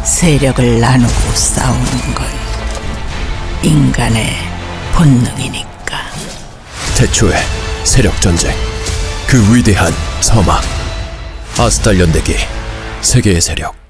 세력을 나누고 싸우는 건 인간의 본능이니까. 태초의 세력전쟁, 그 위대한 서막. 아스탈 연대기, 세계의 세력.